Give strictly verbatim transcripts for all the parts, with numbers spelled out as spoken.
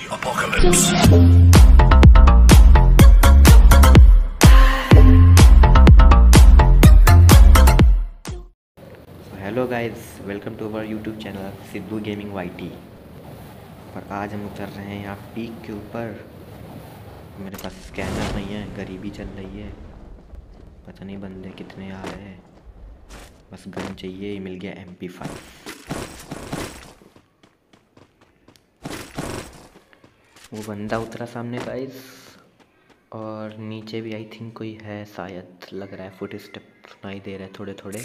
apocalypse. Hello guys, welcome to our YouTube channel Sidhu gaming YT. पर आज हम उतर रहे हैं यहाँ पीक के ऊपर। मेरे पास स्कैनर नहीं है, गरीबी चल रही है, पता नहीं बंदे कितने आ रहे हैं। बस गन चाहिए, मिल गया एम पी फाइव। वो बंदा उतरा सामने गाइस, और नीचे भी आई थिंक कोई है, शायद लग रहा है फुट स्टेप सुनाई दे रहे हैं थोड़े थोड़े।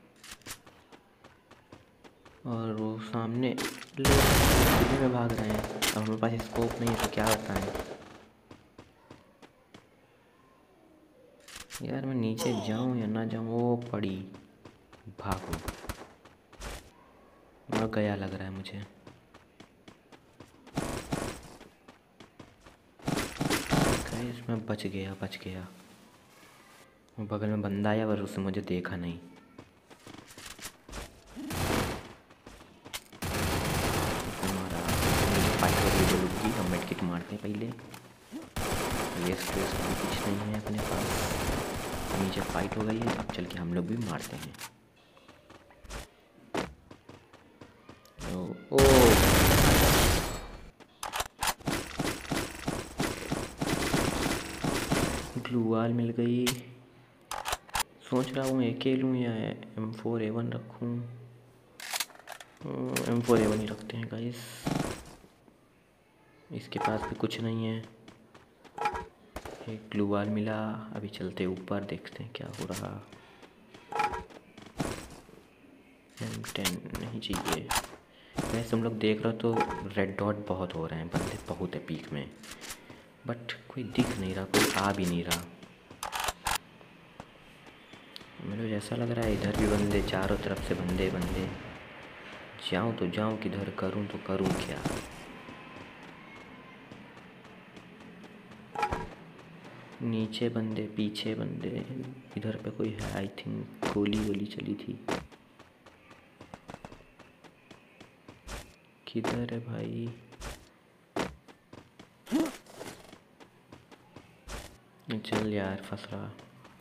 और वो सामने लोग में भाग रहे हैं। अब हमारे पास स्कोप नहीं है तो क्या बताएं यार। मैं नीचे जाऊं या ना जाऊं, वो पड़ी, भागो। और गया लग रहा है मुझे। इसमें बच गया बच गया वो बगल में बंदा आया पर उसने मुझे देखा नहीं। हम मेड किट मारते हैं पहले। ये स्ट्रेस भी कुछ नहीं है अपने पास। नीचे फाइट हो गई है, अब चल के हम लोग भी मारते हैं। ओ, ओ ग्लू वाल मिल गई। सोच रहा हूँ एक लूँ या एम फोर ए वन रखूँ। एम फोर ए वन ही रखते हैं गाइस, इसके पास भी कुछ नहीं है। एक ग्लू वाल मिला। अभी चलते ऊपर, देखते हैं क्या हो रहा। एम टेन नहीं चाहिए। वैसे तुम लोग देख रहे हो तो रेड डॉट बहुत हो रहे हैं, बंदे बहुत है पीक में, बट कोई दिख नहीं रहा, कोई आ भी नहीं रहा। मुझे ऐसा लग रहा है इधर भी बंदे, चारों तरफ से बंदे बंदे। जाऊँ तो जाऊँ किधर, करूँ तो करूँ क्या। नीचे बंदे, पीछे बंदे, इधर पे कोई है आई थिंक। गोली गोली चली थी। किधर है भाई? चल यार, फंस रहा।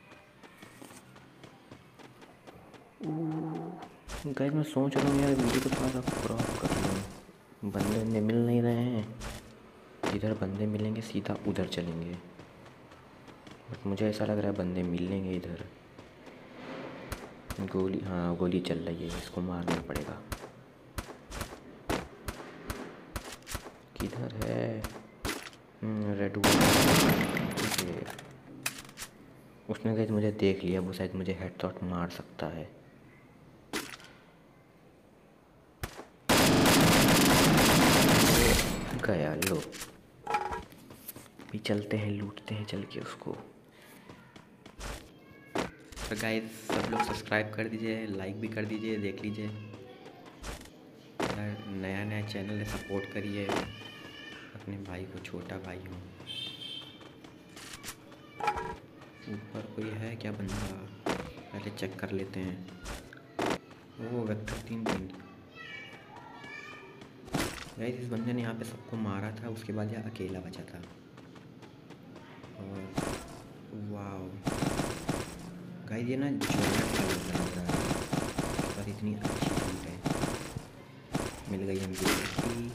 गाइस मैं सोच रहा हूँ यार वीडियो को थोड़ा सा क्रॉप कर लूँ। बंदे बंदे मिल नहीं रहे हैं। जिधर बंदे मिलेंगे सीधा उधर चलेंगे, बट मुझे ऐसा लग रहा है बंदे मिलेंगे इधर। गोली, हाँ गोली चल रही है, इसको मारना पड़ेगा। किधर है? Red wood. उसने गाइस मुझे देख लिया, वो शायद मुझे हेडशॉट मार सकता है। गया लो। भी चलते हैं, लूटते हैं चल के उसको। तो गाइस सब लोग सब्सक्राइब कर दीजिए, लाइक भी कर दीजिए, देख लीजिए। नया नया चैनल है, सपोर्ट करिए अपने भाई को, छोटा भाई हूँ। ऊपर कोई है क्या बंदा? पहले चेक कर लेते हैं। वो वेक्टर तीन तीन। गाइस इस बंदे ने यहाँ पे सबको मारा था, उसके बाद यह अकेला बचा था। और वाह गाइस ये ना पर इतनी अच्छी चीज़ है। मिल गई एम पी फोर्टी।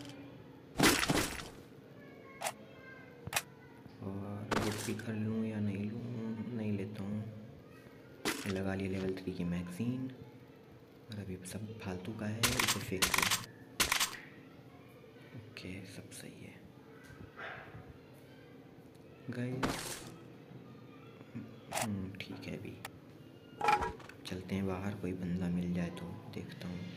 और बुक भी कर लूँ या नहीं लूँ? नहीं लेता हूँ। लगा लिया लेवल थ्री की मैगज़ीन। और अभी सब फालतू का है, इसे फेंक दो। ओके सब सही है गाइस। ठीक है, अभी चलते हैं बाहर, कोई बंदा मिल जाए तो देखता हूँ।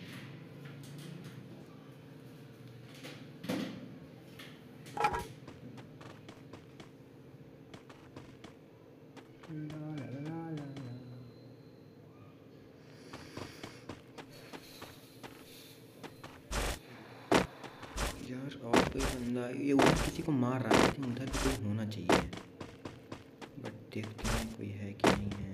यार और कोई बंदा, ये उधर किसी को मार रहा है, लेकिन उधर भी कोई होना चाहिए, बट देखते हैं कोई है कि नहीं है।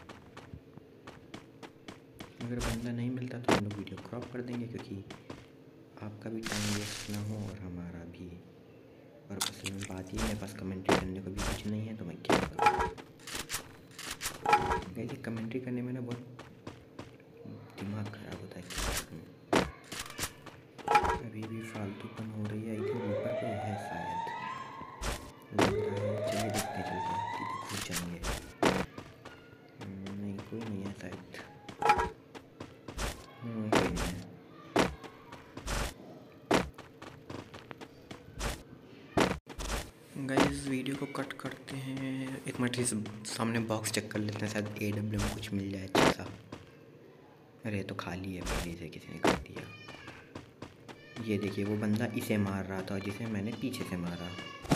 अगर बंदा नहीं मिलता तो हम लोग वीडियो क्रॉप कर देंगे, क्योंकि आपका भी टाइम वेस्ट ना हो और हमारा भी। और असल में बात ये मेरे पास कमेंट्री करने को भी कुछ नहीं है, तो मैं क्या करूँ। ये कमेंट्री करने में ना बहुत दिमाग खराब होता है। अभी भी फालतूपन हो रही है। इधर ऊपर कोई है शायद, लग रहा है। चलिए देखते हैं, चलते हैं, सीधे खुद जाएंगे। नहीं, कोई नहीं है शायद। कोई नहीं है। गाइस वीडियो को कट करते हैं। एक मिनट इस सामने बॉक्स चेक कर लेते हैं, शायद ए डब्ल्यू में कुछ मिल जाए अच्छा सा। अरे तो खाली है, पहले से किसी ने कर दिया। ये देखिए, वो बंदा इसे मार रहा था जिसे मैंने पीछे से मारा।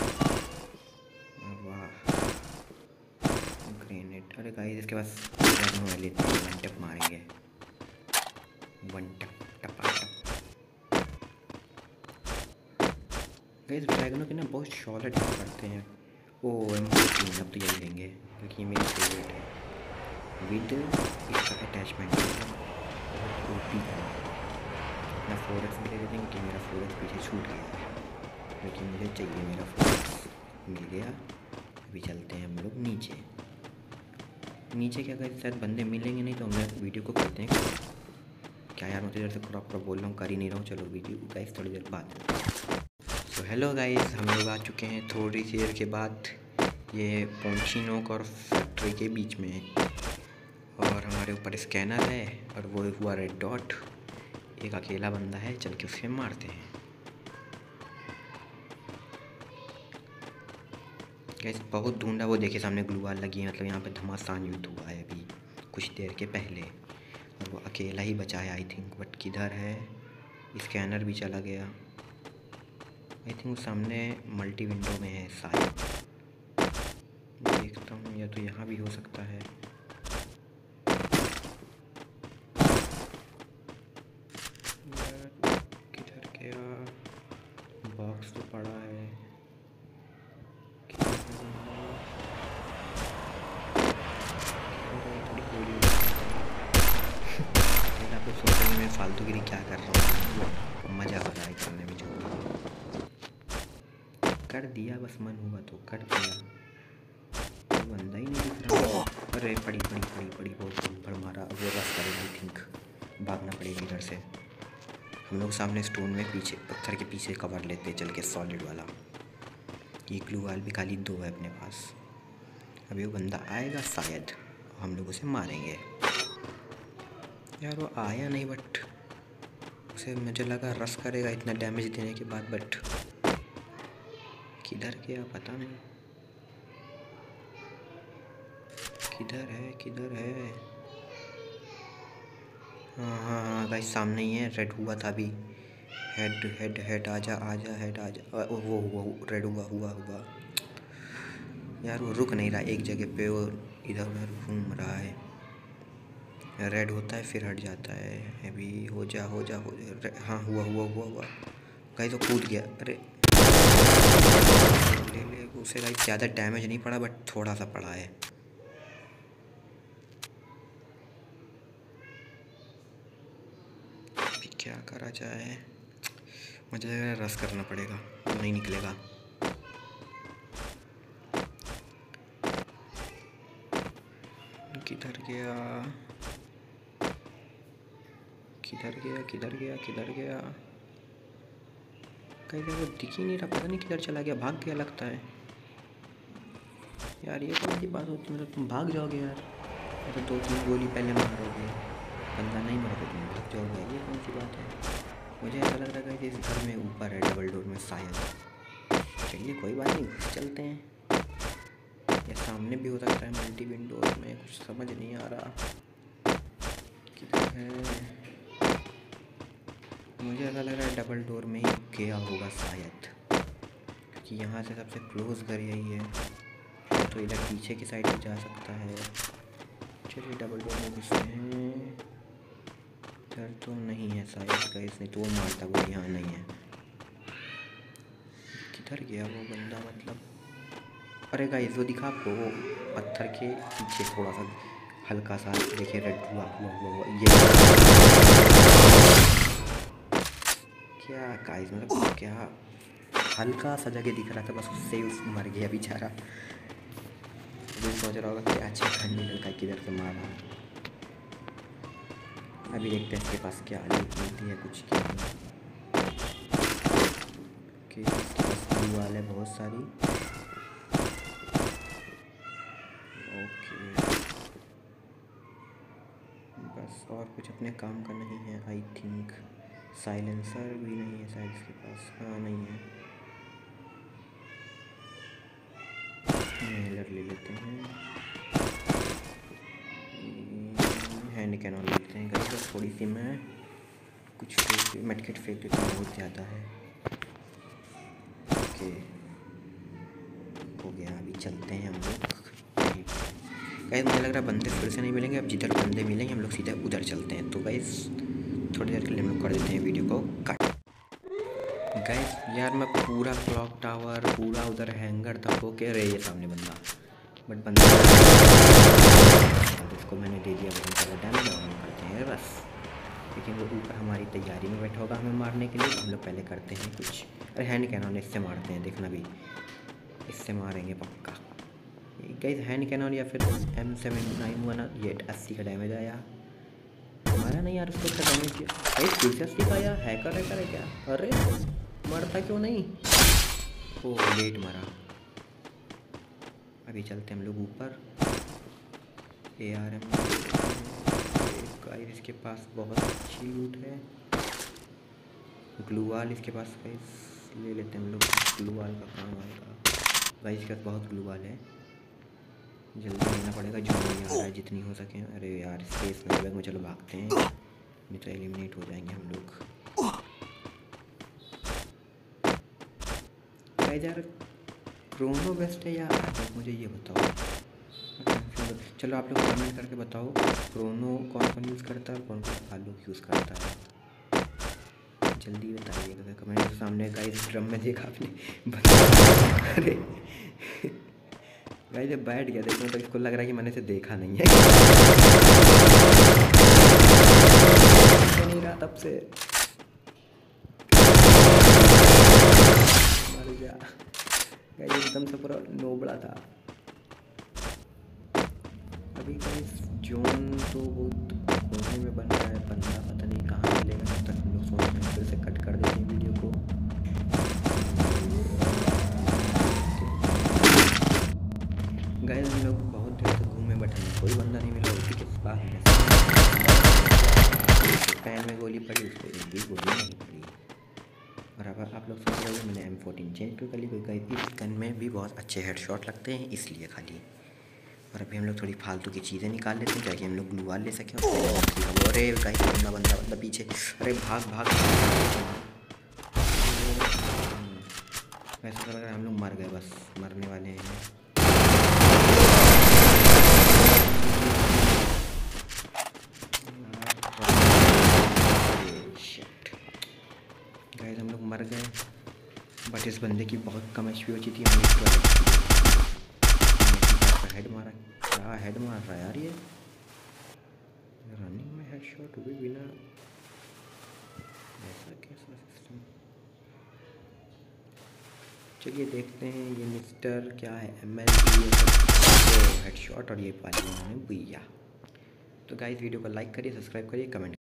वाह, ग्रेनेड। अरे गाइस इसके पास लेते हैं, वन टप मारेंगे। वन टप टपा टप। गाइस ड्रैगनों के ना बहुत शॉर्ट हिट करते हैं। ओ एम फोर्टीन, अब तो यही लेंगे क्योंकि मेरी फेवरेट है। विद इसका अटैचमेंट बहुत ओपी है। अपना फोर एक्स भी ले लेते हैं कि मेरा फोर एक्स पीछे छूट गया है, लेकिन मुझे चाहिए मेरा फोर एक्स। मिल गया। अभी चलते हैं हम लोग नीचे। नीचे क्या कहते, शायद बंदे मिलेंगे नहीं, तो हम लोग वीडियो को करते हैं। क्या यार, मैं तो इधर से पूरा पूरा बोल रहा हूँ, कर ही नहीं रहा हूँ। चलो वीडियो गाइस थोड़ी देर बाद। तो हेलो गाइस, हम लोग आ चुके हैं थोड़ी सी देर के बाद ये पोंचिनोक और फैक्ट्री के बीच में। और हमारे ऊपर स्कैनर है और वो हुआ रेड डॉट। एक अकेला बंदा है, चल के उसे मारते हैं। गाइस बहुत ढूंढा, वो देखिए सामने ग्लू वाल लगी है, मतलब यहाँ पे घमासान युद्ध हुआ है अभी कुछ देर के पहले। और वो अकेला ही बचा है आई थिंक, बट किधर है। स्कैनर भी चला गया। आई थिंक वो सामने मल्टी विंडो में है शायद, देखता हूँ। या तो यहाँ भी हो सकता है। किधर गया, बॉक्स तो पड़ा है। आपको सोचने में फालतू गिरी क्या कर रहा हूँ, मज़ा आ रहा है करने में। जो कर दिया, बस मन हुआ तो कर दिया। तो बंदा ही नहीं दिख रहा। अरे पड़ी पड़ी पड़ी पड़ी बहुत ऊपर मारा। वो रस करेगा आई थिंक, भागना पड़ेगा इधर से। हम लोग सामने स्टोन में पीछे पत्थर के पीछे कवर लेते चल के, सॉलिड वाला। ये ग्लू वाल भी खाली दो है अपने पास। अभी वो बंदा आएगा शायद, हम लोग उसे मारेंगे। यार वो आया नहीं, बट उसे मुझे लगा रस करेगा इतना डैमेज देने के बाद, बट किधर गया पता नहीं। किधर है, किधर है। हाँ हाँ हाँ गाइस, सामने ही है। रेड हुआ था अभी। हेड हेड हेड आजा आजा, हेड आजा। वो हुआ रेड हुआ हुआ हुआ। यार वो रुक नहीं रहा एक जगह पे, वो इधर उधर घूम रहा है। रेड होता है फिर हट जाता है। अभी हो जा हो जा हो जा। हाँ हुआ हुआ हुआ हुआ। गाइस तो कूद गया। अरे ले ले उसे। गाइस ज़्यादा डैमेज नहीं पड़ा, बट थोड़ा सा पड़ा है। अभी क्या करा जाए, मुझे लग रहा है रस करना पड़ेगा, नहीं निकलेगा। किधर गया किधर गया किधर गया किधर गया। कहीं वो दिख ही नहीं रहा, पता नहीं किधर चला गया, भाग गया लगता है। यार ये कौन सी बात होती है, मतलब तुम भाग जाओगे यार, तो दो तीन गोली पहले मारोगे, बंदा नहीं मारोगे तुम भाग जाओगे, ये कौन सी बात है। मुझे ऐसा लग रहा है कि इस घर में ऊपर है डबल डोर में शायद। चलिए कोई बात नहीं, घुस चलते हैं। या सामने भी हो सकता है मल्टी विंडो में, कुछ समझ नहीं आ रहा किधर है। मुझे ऐसा लग रहा है डबल डोर में ही गया होगा शायद, क्योंकि यहाँ से सबसे क्लोज घर यही है। तो इधर पीछे की साइड भी जा सकता है। चलिए डबल डोर में घुसते हैं। इधर तो नहीं है शायद गाइस, नहीं तो वो मारता वो यहाँ नहीं है। किधर गया वो बंदा, मतलब। अरे गाइस वो दिखा आपको, वो पत्थर के पीछे थोड़ा सा हल्का सा देखिए रेड हुआ हुआ हुआ, हुआ। ये क्या गाइस, मतलब क्या हल्का सा जगह दिख रहा था, बस उससे ही उस मर गया बेचारा। अभी सोच रहा होगा कि अच्छा खंडी लड़का किधर से मारा। अभी देखते हैं इसके पास क्या मिलती है, कुछ क्या नहीं। कि इसके पास ब्लू वाल है बहुत सारी। ओके बस और कुछ अपने काम का नहीं है आई थिंक। साइलेंसर भी नहीं है शायद इसके पास, हाँ नहीं है। मेलर ले लेते हैं, हैंड कैनन लेते हैं। गाइस बस थोड़ी सी मैं कुछ फेंक मेडकिट फेंक देता हूँ, बहुत ज़्यादा है। ओके हो गया, अभी चलते हैं हम लोग। गाइस मुझे लग रहा है बंदे फिर से नहीं मिलेंगे, अब जिधर बंदे मिलेंगे हम लोग सीधा उधर चलते हैं। तो गाइस थोड़ी देर के लिए हम लोग कर देते हैं वीडियो को कट। गाइस यार मैं पूरा क्लॉक टावर पूरा उधर हैंगर तक हो के रहे सामने बंदा, बट बंदा इसको मैंने दे दिया बहुत ज़्यादा डैमेज और हम करते हैं बस। लेकिन वो ऊपर हमारी तैयारी में बैठा होगा हमें मारने के लिए, तो हम लोग पहले करते हैं कुछ। अरे हैंड कैनन इससे मारते हैं, देखना भी इससे मारेंगे पक्का। गाइस हैंड कैनन या फिर एम सेवन नाइन वन ये अस्सी का डैमेज आया हमारा। नहीं यार उसको अच्छा डैमेज किया। गाइस फिर से अस्सी का आया, हैकर हैकर है क्या? अरे मरता क्यों नहीं? ओ लेट मरा। अभी चलते हम लोग ऊपर। ए आर एम गाइस इसके पास बहुत अच्छी लूट है। ग्लू वाल इसके पास गाइस ले लेते हैं हम लोग, ग्लू वाल का काम आएगा। गाइस इसके पास बहुत ग्लू वाल है, जल्दी लेना पड़ेगा जो नहीं आ रहा है जितनी हो सके। अरे यार स्पेस नहीं बैग में, चलो भागते हैं नहीं तो एलिमिनेट हो जाएंगे हम लोग। गाइस यार क्रोनो बेस्ट है या तो मुझे ये बताओ। चलो आप लोग कमेंट करके बताओ क्रोनो कौन कौन यूज़ करता है और कौन कौन आलू यूज़ करता है, जल्दी बताइएगा कमेंट के सामने। गाइस ड्रम में देखा आपने अरे गाइस जब बैठ गया देखो तो इसको लग रहा है कि मैंने इसे देखा नहीं है तो नहीं रहा तब से मर गया। गाइस एकदम से पूरा नोबड़ा था। अभी गाइस जोन तो बहुत कोने में बन रहा है, बंदा पता नहीं कहाँ मिलेगा, तब तक हम लोग सोच रहे हैं फिर से कट कर देते हैं वीडियो को। गाइस हम लोग बहुत देर तक घूमे बट हमें कोई बंदा नहीं मिला, उसी के पास पैन में गोली पड़ी, उसको एक भी गोली नहीं पड़ी। और अब आप लोग सोच रहे हो मैंने एम फोर्टीन चेंज क्यों कर ली, क्योंकि इस गन में भी बहुत अच्छे हेडशॉट लगते हैं इसलिए खाली। और अभी हम लोग थोड़ी फालतू की चीज़ें निकाल लेते हैं ताकि हम लोग ग्लू वाल ले सकें। अरे गाइस बंदा बंदा बंदा पीछे, अरे भाग भाग। वैसे तो लग रहा है हम लोग मर गए, बस मरने वाले हैं। गाइस हम लोग मर गए बट इस बंदे की बहुत कम एच पी बची थी। हेड मारा, क्या हेड मार रहा है यार ये, रनिंग में हेडशॉट हुए बिना, ऐसा कैसा सिस्टम। चलिए देखते हैं ये मिस्टर क्या है, एम एल हेडशॉट और ये पाली उन्होंने भैया। तो गाइस वीडियो को लाइक करिए, सब्सक्राइब करिए, कमेंट